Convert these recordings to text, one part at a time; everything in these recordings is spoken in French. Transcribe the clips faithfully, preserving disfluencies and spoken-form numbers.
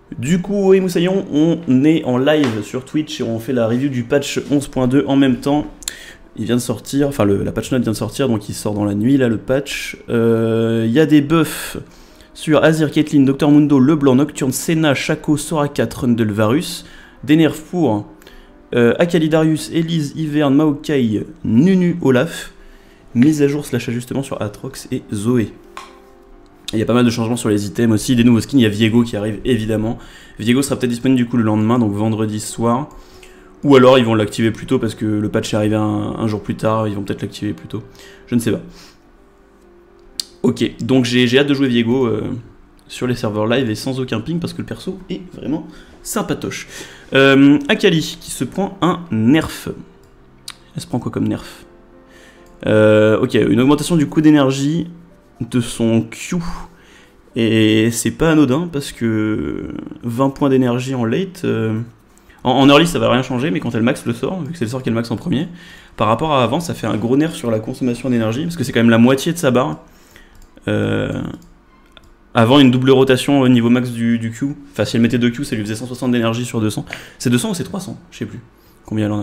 Du coup, oui, Moussaillon, on est en live sur Twitch et on fait la review du patch onze point deux en même temps. Il vient de sortir, enfin le, la patch note vient de sortir, donc il sort dans la nuit là le patch. Il euh, y a des buffs sur Azir, Caitlyn, Docteur Mundo, Leblanc, Nocturne, Senna, Shaco, Soraka, Trundle, Varus. Des nerfs pour euh, Akali, Darius, Elise, Ivern, Maokai, Nunu, Olaf. Mise à jour slash ajustement sur Aatrox et Zoé. Il y a pas mal de changements sur les items aussi, des nouveaux skins, il y a Viego qui arrive évidemment. Viego sera peut-être disponible du coup le lendemain, donc vendredi soir. Ou alors ils vont l'activer plus tôt parce que le patch est arrivé un, un jour plus tard, ils vont peut-être l'activer plus tôt. Je ne sais pas. Ok, donc j'ai hâte de jouer Viego euh, sur les serveurs live et sans aucun ping parce que le perso est vraiment sympatoche. Euh, Akali qui se prend un nerf. Elle se prend quoi comme nerf? euh, Ok, une augmentation du coût d'énergie de son Q, et c'est pas anodin parce que vingt points d'énergie en late, euh, en, en early ça va rien changer, mais quand elle max le sort, vu que c'est le sort qui est le max en premier, par rapport à avant ça fait un gros nerf sur la consommation d'énergie, parce que c'est quand même la moitié de sa barre. Euh, avant une double rotation au niveau max du, du Q, enfin si elle mettait deux Q ça lui faisait cent soixante d'énergie sur deux cents, c'est deux cents ou c'est trois cents, je sais plus combien elle en a.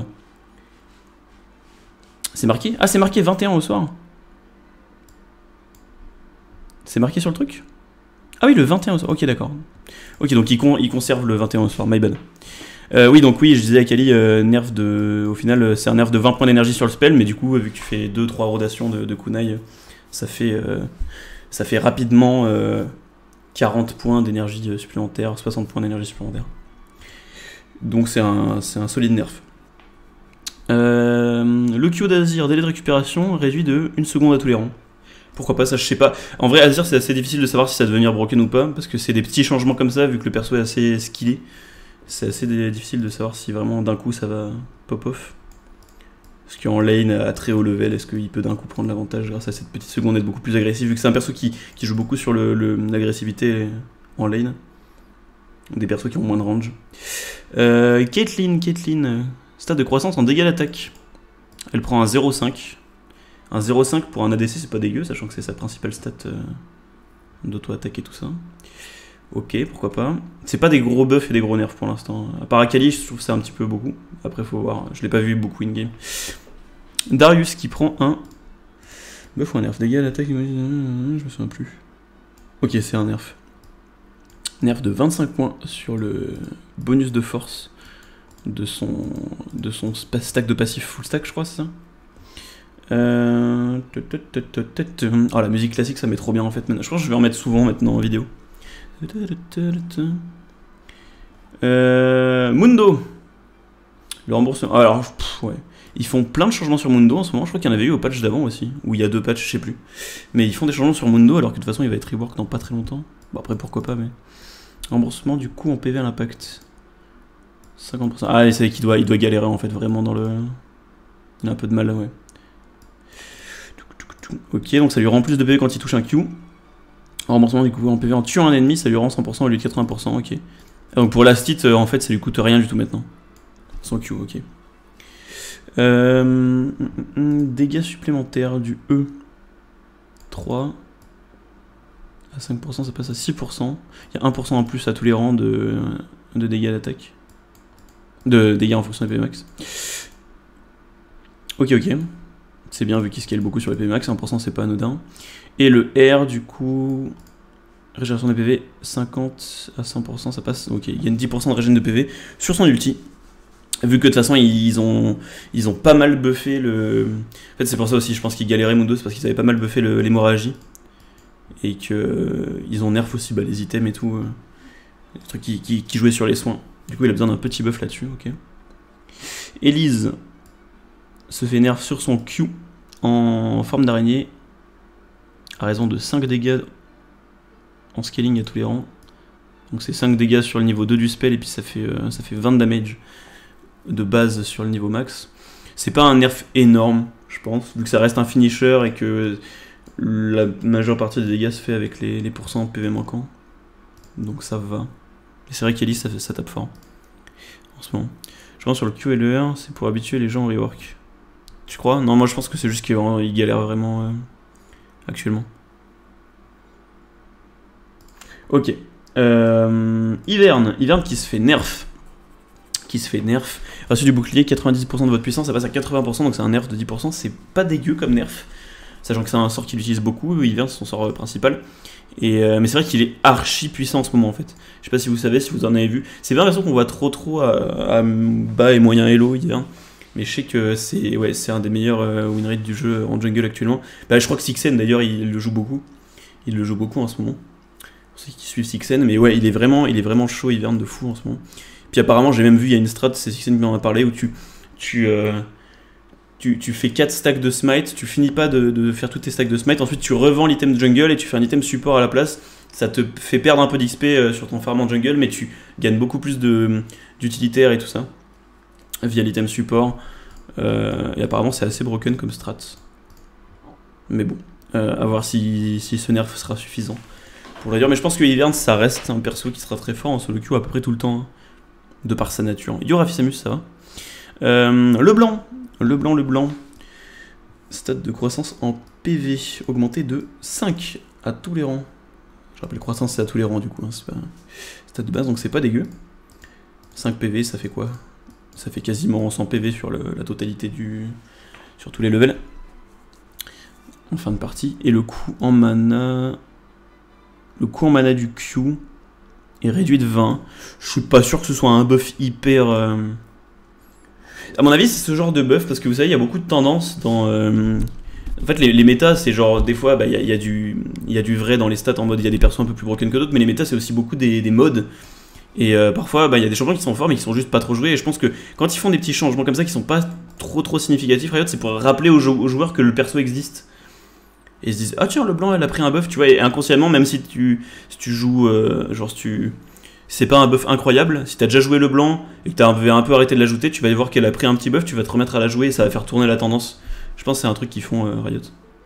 C'est marqué? Ah c'est marqué vingt et un au soir. C'est marqué sur le truc? Ah oui, le vingt et un au soir. Ok, d'accord. Ok, donc il, con, il conserve le vingt et un au soir. My bad. Euh, oui, donc oui, je disais à Akali, euh, nerf de... Au final, c'est un nerf de vingt points d'énergie sur le spell, mais du coup, vu que tu fais deux trois rotations de, de kunai, ça fait, euh, ça fait rapidement euh, quarante points d'énergie supplémentaire, soixante points d'énergie supplémentaire. Donc c'est un, un solide nerf. Euh, le Q d'Azir, délai de récupération, réduit de une seconde à tous les rangs. Pourquoi pas, ça je sais pas. En vrai, Azir c'est assez difficile de savoir si ça va devenir broken ou pas, parce que c'est des petits changements comme ça, vu que le perso est assez skillé. C'est assez difficile de savoir si vraiment d'un coup ça va pop off. Parce qu'en lane, à très haut level, est-ce qu'il peut d'un coup prendre l'avantage grâce à cette petite seconde, être beaucoup plus agressif, vu que c'est un perso qui, qui joue beaucoup sur l'agressivité en lane. Des persos qui ont moins de range. Euh, Caitlyn, Caitlyn, stade de croissance en dégâts d'attaque. Elle prend un zéro virgule cinq. Un zéro virgule cinq pour un A D C, c'est pas dégueu, sachant que c'est sa principale stat euh, d'auto-attaque et tout ça. Ok, pourquoi pas. C'est pas des gros buffs et des gros nerfs pour l'instant. À part Akali, je trouve ça un petit peu beaucoup. Après, faut voir. Je l'ai pas vu beaucoup in-game. Darius qui prend un buff ou un nerf. Dégâts d'attaque, je me souviens plus. Ok, c'est un nerf. Nerf de vingt-cinq points sur le bonus de force de son, de son stack de passif full stack, je crois, c'est ça. Euh... Oh, la musique classique ça met trop bien en fait. Je pense que je vais en mettre souvent maintenant en vidéo. Euh... Mundo. Le remboursement. Alors, pff, ouais. Ils font plein de changements sur Mundo en ce moment. Je crois qu'il y en avait eu au patch d'avant aussi. Ou il y a deux patchs, je sais plus. Mais ils font des changements sur Mundo alors que de toute façon il va être rework dans pas très longtemps. Bon, après pourquoi pas, mais. Remboursement du coup en P V à l'impact. cinquante pour cent. Ah, c'est qu'il doit, il doit galérer en fait vraiment dans le. Il a un peu de mal là, ouais. Ok, donc ça lui rend plus de P V quand il touche un Q. Remboursement du coup en P V en tuant un ennemi, ça lui rend cent pour cent au lieu de quatre-vingts pour cent, ok. Donc pour Lastit, euh, en fait, ça lui coûte rien du tout maintenant. Son Q, ok. Euh, dégâts supplémentaires du E. trois. À cinq pour cent, ça passe à six pour cent. Il y a un pour cent en plus à tous les rangs de, de dégâts d'attaque. De dégâts en fonction des P V max. Ok, ok. C'est bien vu qu'il scale beaucoup sur les P V max, un pour cent c'est pas anodin. Et le R du coup, régénération des P V, cinquante à cent pour cent ça passe, ok, il gagne dix pour cent de régène de P V sur son ulti. Vu que de toute façon ils ont, ils ont pas mal buffé le... En fait c'est pour ça aussi je pense qu'ils galéraient Mundo, c'est parce qu'ils avaient pas mal buffé l'hémorragie. Et qu'ils ont nerf aussi bah, les items et tout, euh, les trucs qui, qui, qui jouaient sur les soins. Du coup il a besoin d'un petit buff là-dessus, ok. Elise se fait nerf sur son Q en forme d'araignée à raison de cinq dégâts en scaling à tous les rangs. Donc c'est cinq dégâts sur le niveau deux du spell et puis ça fait, euh, ça fait vingt damage de base sur le niveau max. C'est pas un nerf énorme, je pense, vu que ça reste un finisher et que la majeure partie des dégâts se fait avec les, les pourcents P V manquants. Donc ça va. Et c'est vrai qu'Elise ça, ça tape fort en ce moment. Je pense sur le Q et le R, c'est pour habituer les gens au rework. Tu crois? Non, moi je pense que c'est juste qu'il galère vraiment euh, actuellement. Ok. Euh, Ivern, Ivern qui se fait nerf. Qui se fait nerf. Ratio du bouclier, quatre-vingt-dix pour cent de votre puissance, ça passe à quatre-vingts pour cent, donc c'est un nerf de dix pour cent. C'est pas dégueu comme nerf. Sachant que c'est un sort qu'il utilise beaucoup, Ivern c'est son sort principal. Et euh, mais c'est vrai qu'il est archi puissant en ce moment en fait. Je sais pas si vous savez, si vous en avez vu. C'est bien l'impression qu'on voit trop trop à, à bas et moyen elo Ivern. Mais je sais que c'est ouais, c'est un des meilleurs euh, win rate du jeu en jungle actuellement. Bah, je crois que Sixen d'ailleurs il le joue beaucoup. Il le joue beaucoup en ce moment. Pour ceux qui suivent Sixen, mais ouais, il est vraiment, il est vraiment chaud Ivern de fou en ce moment. Puis apparemment j'ai même vu, il y a une strat, c'est Sixen qui m'en a parlé, où tu, tu, euh, tu, tu fais quatre stacks de smite, tu finis pas de, de faire tous tes stacks de smite, ensuite tu revends l'item de jungle et tu fais un item support à la place. Ça te fait perdre un peu d'X P euh, sur ton farm en jungle, mais tu gagnes beaucoup plus d'utilitaire et tout ça via l'item support. Euh, et apparemment c'est assez broken comme strat. Mais bon, euh, à voir si, si ce nerf sera suffisant pour le dire. Mais je pense que Ivern ça reste un perso qui sera très fort en solo queue à peu près tout le temps, hein, de par sa nature. Yorafisamus ça va. Euh, le blanc, le blanc, le blanc. Stade de croissance en P V augmenté de cinq à tous les rangs. Je rappelle, croissance c'est à tous les rangs du coup, hein, c'est pas stade de base donc c'est pas dégueu. cinq P V ça fait quoi? Ça fait quasiment cent P V sur le, la totalité du... sur tous les levels. En fin de partie. Et le coût en mana... Le coût en mana du Q est réduit de vingt. Je suis pas sûr que ce soit un buff hyper... Euh... À mon avis c'est ce genre de buff parce que vous savez il y a beaucoup de tendances dans... Euh... En fait les, les métas c'est genre des fois il bah, y, y, y a du vrai dans les stats en mode il y a des persos un peu plus broken que d'autres, mais les métas c'est aussi beaucoup des, des modes. Et euh, parfois, il bah, y a des champions qui sont forts mais qui sont juste pas trop joués. Et je pense que quand ils font des petits changements comme ça qui sont pas trop trop significatifs, Riot, c'est pour rappeler aux, jou aux joueurs que le perso existe. Et ils se disent ah tiens le blanc elle a pris un buff, tu vois. Et inconsciemment, même si tu si tu joues euh, genre si tu c'est pas un buff incroyable, si t'as déjà joué le blanc et que t'avais un peu arrêté de la jouer, tu vas voir qu'elle a pris un petit buff, tu vas te remettre à la jouer et ça va faire tourner la tendance. Je pense que c'est un truc qu'ils font euh, Riot.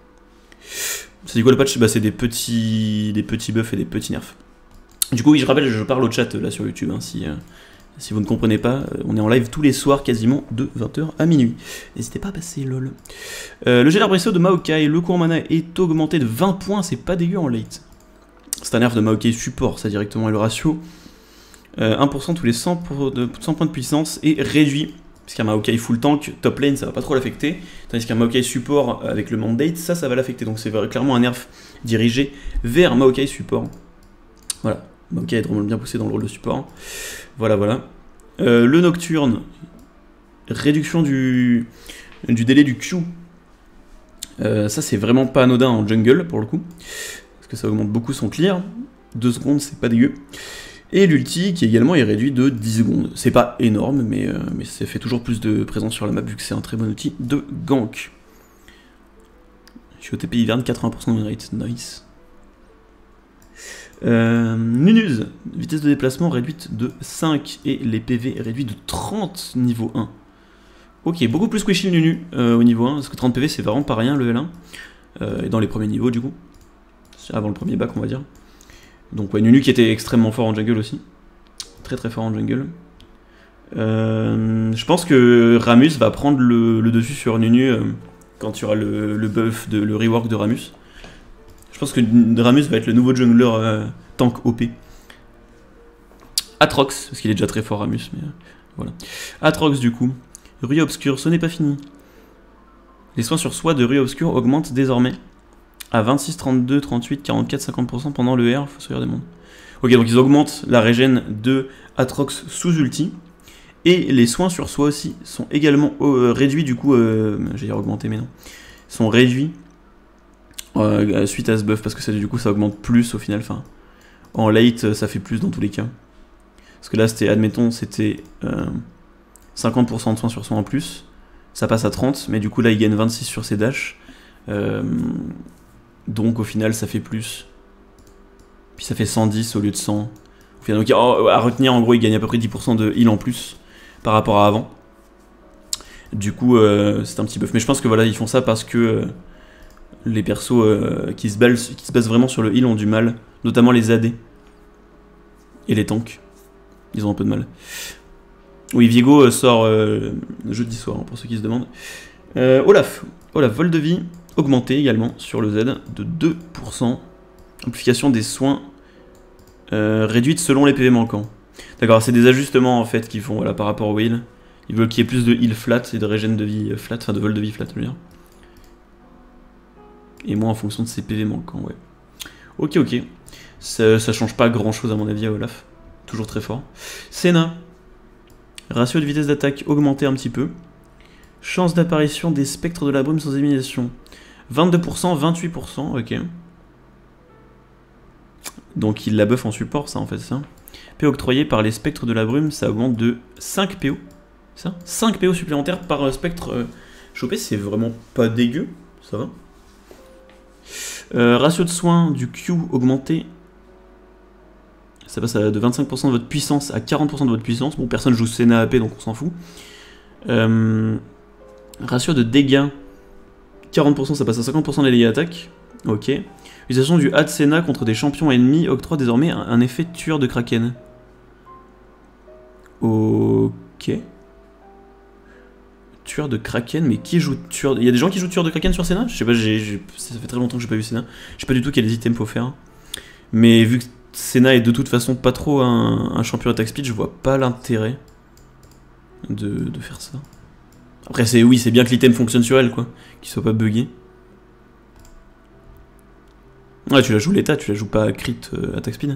C'est du quoi le patch? Bah c'est des petits des petits buffs et des petits nerfs. Du coup, oui, je rappelle, je parle au chat là sur YouTube, hein, si, euh, si vous ne comprenez pas, euh, on est en live tous les soirs quasiment de vingt heures à minuit. N'hésitez pas à passer, lol. Euh, le jet d'arbrisseau de Maokai, le coût en mana est augmenté de vingt points, c'est pas dégueu en late. C'est un nerf de Maokai support, ça directement, et le ratio, euh, un pour cent tous les cent, pour de, cent points de puissance est réduit, puisqu'un Maokai full tank, top lane, ça va pas trop l'affecter, tandis qu'un Maokai support avec le mandate, ça, ça va l'affecter, donc c'est clairement un nerf dirigé vers Maokai support. Voilà. Ok, être vraiment bien poussé dans le rôle de support. Voilà, voilà. Euh, le Nocturne, réduction du, du délai du Q. Euh, ça, c'est vraiment pas anodin en jungle, pour le coup. Parce que ça augmente beaucoup son clear. deux secondes, c'est pas dégueu. Et l'ulti, qui également est réduit de dix secondes. C'est pas énorme, mais, euh, mais ça fait toujours plus de présence sur la map, vu que c'est un très bon outil de gank. Je suis au T P Ivern, quatre-vingts pour cent de win rate. Nice. Euh, Nunuz, vitesse de déplacement réduite de cinq et les P V réduits de trente niveau un. Ok, beaucoup plus squishy le Nunu euh, au niveau un, parce que trente P V c'est vraiment pas rien le L un. Euh, et dans les premiers niveaux du coup. Avant le premier bac on va dire. Donc ouais, Nunu qui était extrêmement fort en jungle aussi. Très très fort en jungle. Euh, je pense que Rammus va prendre le, le dessus sur Nunu euh, quand il y aura le, le buff, de, le rework de Rammus. Je pense que Rammus va être le nouveau jungler euh, tank O P. Atrox, parce qu'il est déjà très fort Rammus, mais euh, voilà. Atrox du coup. Rue obscure, ce n'est pas fini. Les soins sur soi de Rue obscure augmentent désormais à vingt-six, trente-deux, trente-huit, quarante-quatre, cinquante pour cent pendant le R, faut se regarder des mondes. Ok, donc ils augmentent la régène de Atrox sous ulti. Et les soins sur soi aussi sont également euh, réduits du coup, euh, j'ai dire augmentés mais non, sont réduits. Euh, suite à ce buff parce que ça, du coup ça augmente plus au final, enfin en late ça fait plus dans tous les cas parce que là c'était, admettons c'était euh, cinquante pour cent de soins sur soin en plus, ça passe à trente mais du coup là il gagne vingt-six sur ses dash, euh, donc au final ça fait plus, puis ça fait cent dix au lieu de cent au final. Donc à retenir en gros il gagne à peu près dix pour cent de heal en plus par rapport à avant, du coup euh, c'est un petit buff, mais je pense que voilà ils font ça parce que euh, les persos euh, qui, se basent, qui se basent vraiment sur le heal ont du mal, notamment les A D et les tanks, ils ont un peu de mal. Oui, Viego euh, sort euh, jeudi soir, hein, pour ceux qui se demandent. Euh, Olaf, Olaf, vol de vie augmenté également sur le Z de deux pour cent. Amplification des soins Euh, réduite selon les P V manquants. D'accord, c'est des ajustements en fait qu'ils font voilà, par rapport au heal. Ils veulent qu'il y ait plus de heal flat et de régène de vie flat, enfin de vol de vie flat, je veux dire. Et moins en fonction de ses P V manquants, ouais. Ok, ok. Ça, ça change pas grand chose à mon avis à Olaf. Toujours très fort. Senna. Ratio de vitesse d'attaque augmenté un petit peu. Chance d'apparition des spectres de la brume sans élimination. vingt-deux pour cent, vingt-huit pour cent, ok. Donc il la buff en support, ça en fait, ça. P octroyé par les spectres de la brume, ça augmente de cinq P O. Ça cinq P O supplémentaires par spectre euh, chopé, c'est vraiment pas dégueu, ça va. Euh, ratio de soins du Q augmenté. Ça passe à de vingt-cinq pour cent de votre puissance à quarante pour cent de votre puissance. Bon, personne joue Senna A P, donc on s'en fout. Euh, ratio de dégâts. quarante pour cent, ça passe à cinquante pour cent des dégâts d'attaque. Ok. Utilisation du A de Senna contre des champions ennemis octroie désormais un, un effet tueur de Kraken. Ok. Tueur de Kraken, mais qui joue tueur de... Il y a des gens qui jouent tueur de Kraken sur Senna? Je sais pas, j'ai, j'ai... ça fait très longtemps que j'ai pas vu Senna. Je sais pas du tout quels items faut faire. Mais vu que Senna est de toute façon pas trop un, un champion attack speed, je vois pas l'intérêt de, de faire ça. Après, c'est oui, c'est bien que l'item fonctionne sur elle, quoi. Qu'il soit pas buggé. Ouais, tu la joues l'état, tu la joues pas crit euh, attack speed.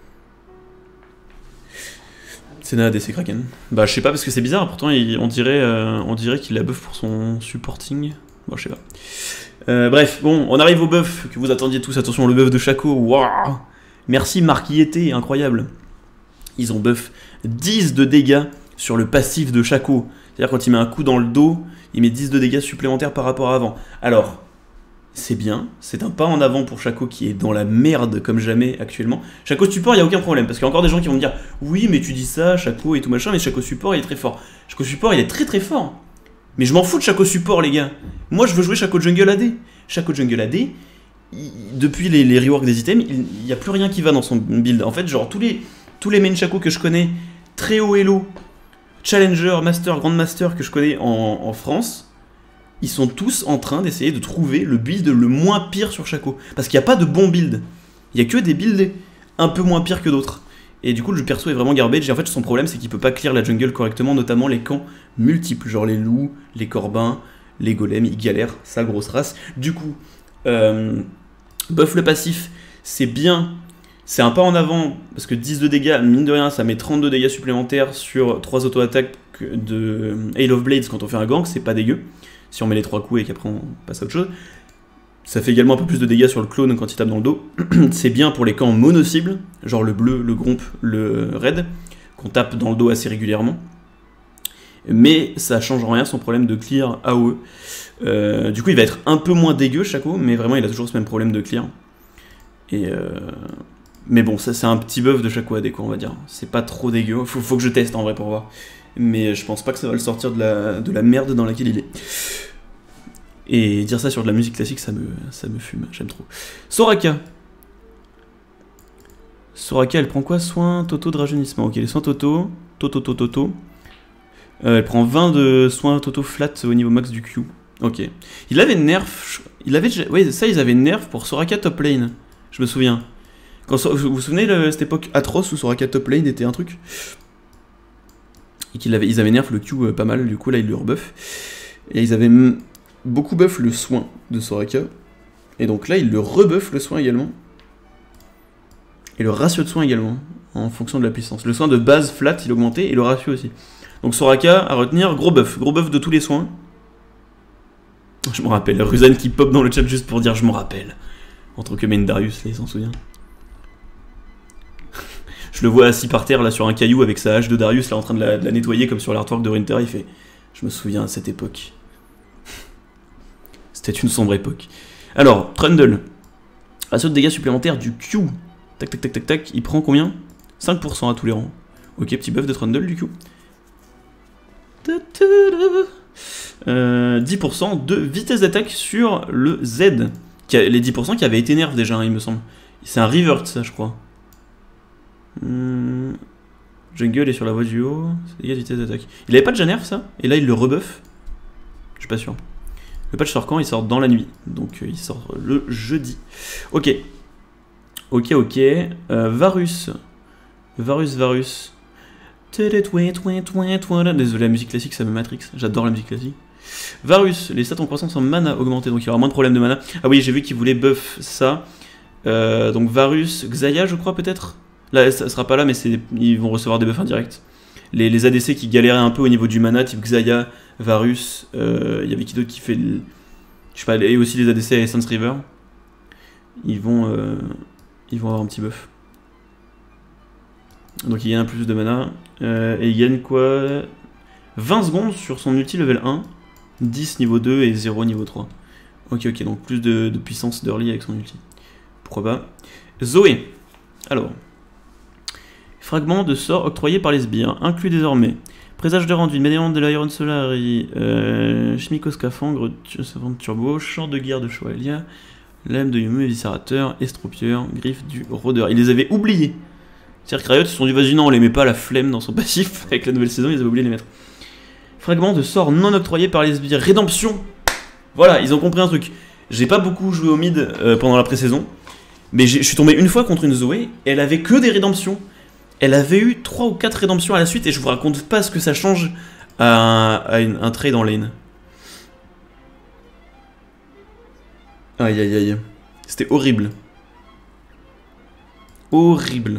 Senna A D C Kraken. Bah, je sais pas, parce que c'est bizarre, pourtant il, on dirait, euh, on dirait qu'il la buff pour son supporting. Bon, je sais pas. Euh, bref, bon, on arrive au buff que vous attendiez tous. Attention, le buff de Shaco. Waouh! Merci Marc Y T, incroyable. Ils ont buff dix de dégâts sur le passif de Shaco. C'est-à-dire quand il met un coup dans le dos, il met dix de dégâts supplémentaires par rapport à avant. Alors, c'est bien, c'est un pas en avant pour Shaco qui est dans la merde comme jamais actuellement. Shaco support, il n'y a aucun problème, parce qu'il y a encore des gens qui vont me dire « Oui, mais tu dis ça, Shaco et tout machin, mais Shaco support, il est très fort. » Shaco support, il est très très fort. Mais je m'en fous de Shaco support, les gars. Moi, je veux jouer Shaco jungle A D. Shaco jungle A D, il, depuis les, les reworks des items, il n'y a plus rien qui va dans son build. En fait, genre, tous les, tous les main Shaco que je connais, très haut elo, Challenger, Master, Grandmaster que je connais en, en France, ils sont tous en train d'essayer de trouver le build le moins pire sur Shaco. Parce qu'il n'y a pas de bon build. Il n'y a que des builds un peu moins pires que d'autres. Et du coup, le perso est vraiment garbage. Et en fait, son problème, c'est qu'il peut pas clear la jungle correctement, notamment les camps multiples, genre les loups, les corbins, les golems. Il galère, sa grosse race. Du coup, euh, buff le passif, c'est bien. C'est un pas en avant, parce que dix de dégâts, mine de rien, ça met trente-deux dégâts supplémentaires sur trois auto-attaques de Hail of Blades quand on fait un gank, c'est pas dégueu. Si on met les trois coups et qu'après on passe à autre chose. Ça fait également un peu plus de dégâts sur le clone quand il tape dans le dos. C'est bien pour les camps mono-cibles, genre le bleu, le gromp, le red, qu'on tape dans le dos assez régulièrement. Mais ça change en rien son problème de clear A O E. Euh, du coup, il va être un peu moins dégueu, Shaco, mais vraiment, il a toujours ce même problème de clear. Et euh... Mais bon, ça c'est un petit buff de Shaco A D, quoi, on va dire. C'est pas trop dégueu. Faut, faut que je teste en vrai pour voir. Mais je pense pas que ça va le sortir de la, de la merde dans laquelle il est. Et dire ça sur de la musique classique, ça me, ça me fume, j'aime trop. Soraka. Soraka, elle prend quoi? Soin Toto de rajeunissement. Ok, les soins Toto. Toto, Toto, Toto. Euh, elle prend vingt de soins Toto flat au niveau max du Q. Ok. Il avait nerf. Il avait déjà... Oui, ça, ils avaient nerf pour Soraka top lane. Je me souviens. Quand, vous vous souvenez de cette époque atroce où Soraka top lane était un truc? Et qu'ils avaient, ils avaient nerf le Q euh, pas mal, du coup là ils le rebuff. Et ils avaient beaucoup buff le soin de Soraka. Et donc là ils le rebuff le soin également. Et le ratio de soin également, en fonction de la puissance. Le soin de base flat il augmentait et le ratio aussi. Donc Soraka à retenir, gros buff, gros buff de tous les soins. Je me rappelle, Ruzan qui pop dans le chat juste pour dire je me rappelle. En tant que main Darius, là il s'en souvient. Je le vois assis par terre là sur un caillou avec sa hache de Darius là en train de la, de la nettoyer comme sur l'artwork de Winter. Il fait je me souviens de cette époque. C'était une sombre époque. Alors, Trundle. Ratio de dégâts supplémentaires du Q. Tac tac tac tac tac. Il prend combien? cinq pour cent à tous les rangs. Ok, petit buff de Trundle du Q. Euh, dix pour cent de vitesse d'attaque sur le Z. Qui a, les dix pour cent qui avaient été nerfs déjà, hein, il me semble. C'est un revert ça je crois. Hmm. Jungle est sur la voie du haut. Dégâts de vitesse d'attaque. Il avait pas déjà nerf ça? Et là il le rebuff? Je suis pas sûr. Le patch sort quand? Il sort dans la nuit. Donc euh, il sort le jeudi. Ok. Ok, ok. Euh, Varus. Varus, Varus. Désolé, la musique classique, ça me matrix. J'adore la musique classique. Varus, les stats en croissance en mana augmenté, donc il y aura moins de problèmes de mana. Ah oui, j'ai vu qu'ils voulaient buff ça. Euh, donc Varus, Xayah, je crois peut-être. Là, ça sera pas là, mais ils vont recevoir des buffs indirects. Les, les A D C qui galéraient un peu au niveau du mana, type Xayah, Varus. Il euh, y avait qui d'autre qui fait. Le... Je sais pas, et aussi les A D C à Essence River. Ils vont, euh, ils vont avoir un petit buff. Donc il gagne un plus de mana. Euh, et il gagne quoi? vingt secondes sur son ulti level un. dix niveau deux et zéro niveau trois. Ok, ok, donc plus de, de puissance d'early avec son ulti. Pourquoi pas. Zoé. Alors. Fragment de sort octroyé par les sbires. Inclus désormais. Présage de rendu, médaillon de l'Iron Solari. Euh, chimico scaphandre, turbo. Champ de guerre de Shoalia. Lame de Yumu, éviscérateur. Estropieur. Griffe du rôdeur. Il les avait oubliés. C'est-à-dire que Riot, ils se sont dit, vas-y, non, on les met pas la flemme dans son passif. Avec la nouvelle saison, ils avaient oublié de les mettre. Fragment de sort non octroyé par les sbires. Rédemption. Voilà, ils ont compris un truc. J'ai pas beaucoup joué au mid euh, pendant la pré-saison. Mais je suis tombé une fois contre une Zoé. Et elle avait que des rédemptions. Elle avait eu trois ou quatre rédemptions à la suite. Et je vous raconte pas ce que ça change à un, à une, un trade en lane. Aïe aïe aïe. C'était horrible. Horrible.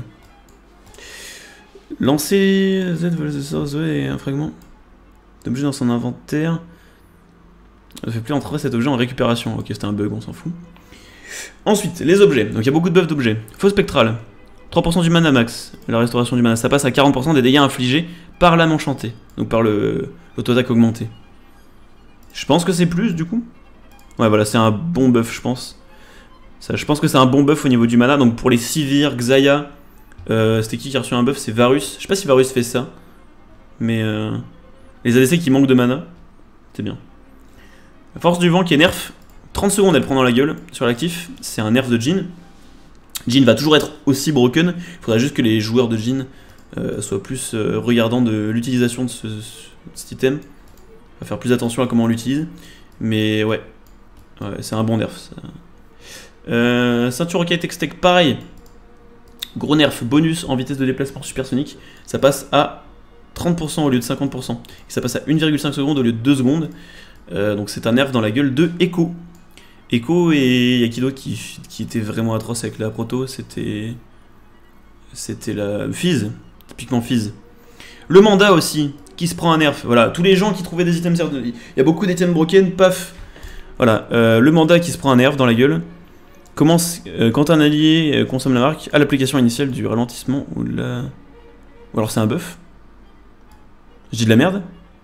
Lancer Z, vol de sort, Zoé et un fragment d'objet dans son inventaire. Ça fait plus entrer cet objet en récupération. Ok, c'était un bug, on s'en fout. Ensuite, les objets. Donc il y a beaucoup de buffs d'objets. Faux spectral. trois pour cent du mana max. La restauration du mana. Ça passe à quarante pour cent des dégâts infligés par l'âme enchantée. Donc par le l'auto-attaque augmenté. Je pense que c'est plus du coup. Ouais, voilà, c'est un bon buff, je pense. Ça, je pense que c'est un bon buff au niveau du mana. Donc pour les Sivir, Xayah. Euh, C'était qui qui a reçu un buff? C'est Varus. Je sais pas si Varus fait ça. Mais euh, les A D C qui manquent de mana. C'est bien. La force du vent qui est nerf. trente secondes elle prend dans la gueule sur l'actif. C'est un nerf de Jhin. Jhin va toujours être aussi broken. Il faudra juste que les joueurs de Jhin euh, soient plus euh, regardants de l'utilisation de, ce, de cet item. On va faire plus attention à comment on l'utilise. Mais ouais. Ouais, c'est un bon nerf. Ça. Euh, ceinture roquette Extec, pareil. Gros nerf, bonus en vitesse de déplacement supersonique. Ça passe à trente pour cent au lieu de cinquante pour cent. Et ça passe à une virgule cinq secondes au lieu de deux secondes. Euh, donc c'est un nerf dans la gueule de Echo. Echo et il y a qui d'autre qui, qui était vraiment atroce avec la proto. C'était. C'était la. Fizz. Typiquement Fizz. Le mandat aussi, qui se prend un nerf. Voilà, tous les gens qui trouvaient des items. Il y a beaucoup d'items broken, paf. Voilà, euh, le mandat qui se prend un nerf dans la gueule. Commence euh, quand un allié euh, consomme la marque à l'application initiale du ralentissement ou de la... Ou alors c'est un buff. Je dis de la merde.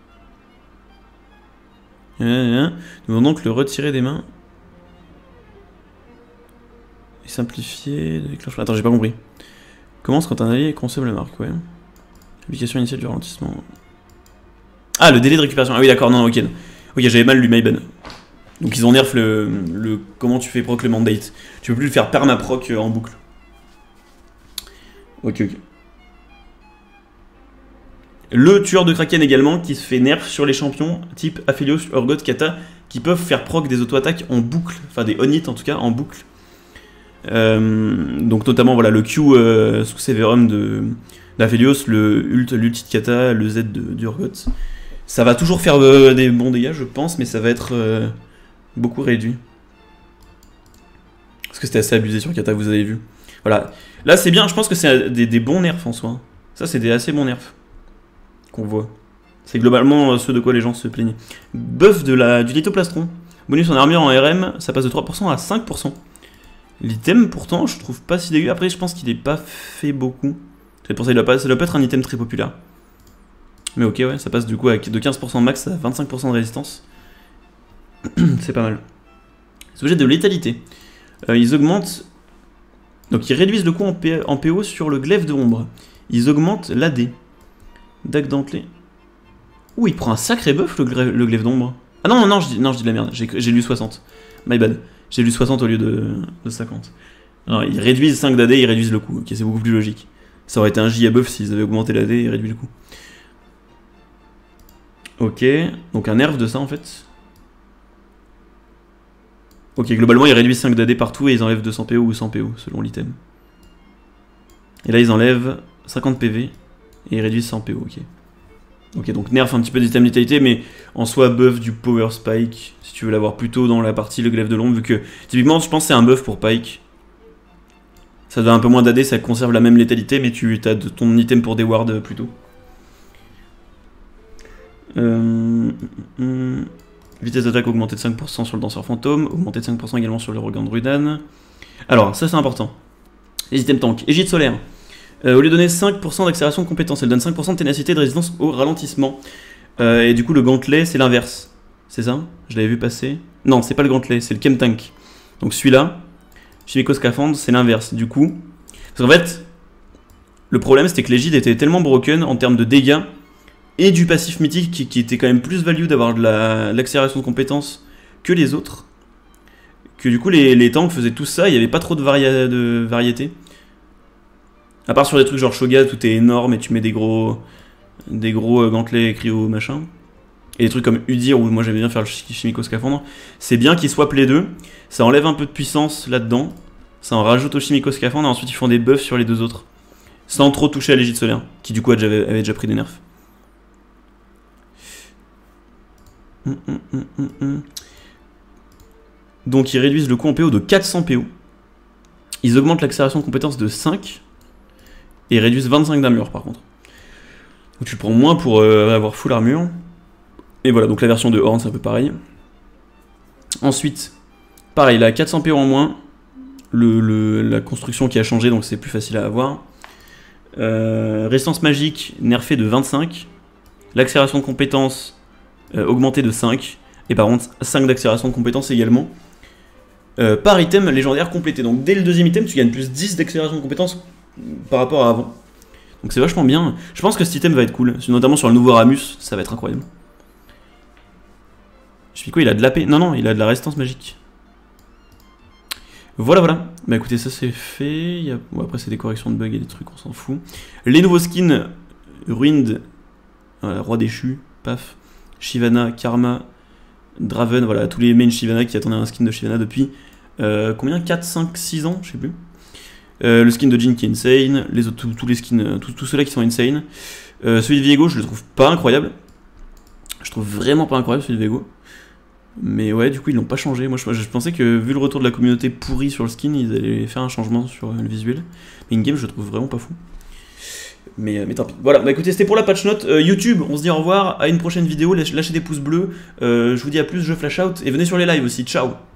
Nous devons donc le retirer des mains. Et simplifier le déclenchement. Attends, j'ai pas compris. Commence quand un allié consomme la marque, ouais. Application initiale du ralentissement. Ah, le délai de récupération. Ah oui, d'accord, non, ok. Ok, j'avais mal lu, my bad. Donc ils ont nerf le, le comment tu fais proc le mandate. Tu peux plus le faire perma-proc en boucle. Ok, ok. Le tueur de Kraken également qui se fait nerf sur les champions type Aphelios, Urgot, Kata qui peuvent faire proc des auto-attaques en boucle. Enfin des on-hit en tout cas en boucle. Euh, donc notamment voilà le Q euh, sous Severum de d'Aphelios, le ult, l'ulti de Kata, le Z de, de Urgot. Ça va toujours faire euh, des bons dégâts je pense, mais ça va être... Euh, beaucoup réduit. Parce que c'était assez abusé sur Kata, vous avez vu. Voilà. Là, c'est bien. Je pense que c'est des, des bons nerfs en soi. Ça, c'est des assez bons nerfs qu'on voit. C'est globalement ce de quoi les gens se plaignaient. Buff de la, du lithoplastron. Bonus en armure en R M, ça passe de trois pour cent à cinq pour cent. L'item, pourtant, je trouve pas si dégueu. Après, je pense qu'il n'est pas fait beaucoup. C'est pour ça qu'il doit pas, ça doit pas être un item très populaire. Mais ok, ouais, ça passe du coup avec de quinze pour cent max à vingt-cinq pour cent de résistance. C'est pas mal. Les objets de létalité. Euh, ils augmentent... Donc ils réduisent le coût en, P... en P O sur le glaive de ombre. Ils augmentent l'A D. Dague dentelée. Ouh, il prend un sacré buff le, glaive, le glaive d'ombre. Ah non, non, non, je dis, non, je dis de la merde. J'ai lu soixante. My bad. J'ai lu soixante au lieu de, de cinquante. Alors, ils réduisent cinq d'A D, ils réduisent le coût. Ok, c'est beaucoup plus logique. Ça aurait été un giga buff s'ils avaient augmenté l'A D et réduit le coût. Ok, donc un nerf de ça en fait. Ok, globalement, ils réduisent cinq d'A D partout et ils enlèvent deux cents P O ou cent P O selon l'item. Et là, ils enlèvent cinquante P V et ils réduisent cent P O, ok. Ok, donc nerf un petit peu des items létalité, mais en soi, buff du power spike, si tu veux l'avoir plutôt dans la partie le glaive de l'ombre, vu que typiquement, je pense que c'est un buff pour Pike. Ça donne un peu moins d'A D, ça conserve la même létalité, mais tu as de ton item pour des wards plutôt. Euh, hum, vitesse d'attaque augmentée de cinq pour cent sur le danseur fantôme, augmentée de cinq pour cent également sur le regain de Rudan. Alors, ça c'est important. Les items tank. Égide solaire. Euh, au lieu de donner cinq pour cent d'accélération de compétence, elle donne cinq pour cent de ténacité et de résistance au ralentissement. Euh, et du coup, le gantelet, c'est l'inverse. C'est ça? Je l'avais vu passer. Non, c'est pas le gantelet, c'est le chem tank. Donc celui-là. Chimico Scaphandre, c'est l'inverse, du coup. Parce qu'en fait, le problème, c'était que l'égide était tellement broken en termes de dégâts et du passif mythique qui, qui était quand même plus value d'avoir de l'accélération la, de compétences que les autres. Que du coup, les, les tanks faisaient tout ça, il n'y avait pas trop de, vari de variété. À part sur des trucs genre Shogat, où t'es énorme et tu mets des gros, des gros gantelets cryo machin. Et des trucs comme Udir, où moi j'aimais bien faire le Chimico Scaphandre. C'est bien qu'ils swap les deux. Ça enlève un peu de puissance là-dedans. Ça en rajoute au Chimico Scaphandre. Et ensuite ils font des buffs sur les deux autres. Sans trop toucher à l'égide solaire. Qui du coup avait, avait déjà pris des nerfs. Hum, hum, hum, hum, hum. Donc ils réduisent le coût en P O de quatre cents P O. Ils augmentent l'accélération de compétence de cinq. Et réduisent vingt-cinq d'armure par contre. Donc tu prends moins pour euh, avoir full armure. Et voilà, donc la version de Horn, c'est un peu pareil. Ensuite, pareil, là, quatre cents P O en moins. Le, le, la construction qui a changé, donc c'est plus facile à avoir. Euh, résistance magique, nerfée de vingt-cinq. L'accélération de compétences, euh, augmentée de cinq. Et par contre, cinq d'accélération de compétences également. Euh, par item légendaire complété. Donc dès le deuxième item, tu gagnes plus dix d'accélération de compétences par rapport à avant. Donc c'est vachement bien. Je pense que cet item va être cool. Notamment sur le nouveau Ramus, ça va être incroyable. Je sais quoi, il a de l'A P. Non, non, il a de la résistance magique. Voilà, voilà. Bah écoutez, ça c'est fait. Il y a... bon, après, c'est des corrections de bugs et des trucs, on s'en fout. Les nouveaux skins Ruined, voilà, Roi déchu, paf. Shyvana, Karma, Draven, voilà, tous les mains Shyvana qui attendaient un skin de Shyvana depuis euh, combien, quatre, cinq, six ans, je sais plus. Euh, le skin de Jhin qui est insane. Les autres, tous les skins, tous ceux-là qui sont insane. Euh, celui de Viego, je le trouve pas incroyable. Je trouve vraiment pas incroyable celui de Viego. Mais ouais, du coup, ils l'ont pas changé. Moi, je, je pensais que, vu le retour de la communauté pourrie sur le skin, ils allaient faire un changement sur le visuel. Mais in-game, je le trouve vraiment pas fou. Mais, mais tant pis. Voilà, bah écoutez, c'était pour la patch note. Euh, YouTube, on se dit au revoir, à une prochaine vidéo. Lâchez des pouces bleus. Euh, je vous dis à plus, je flash out. Et venez sur les lives aussi. Ciao!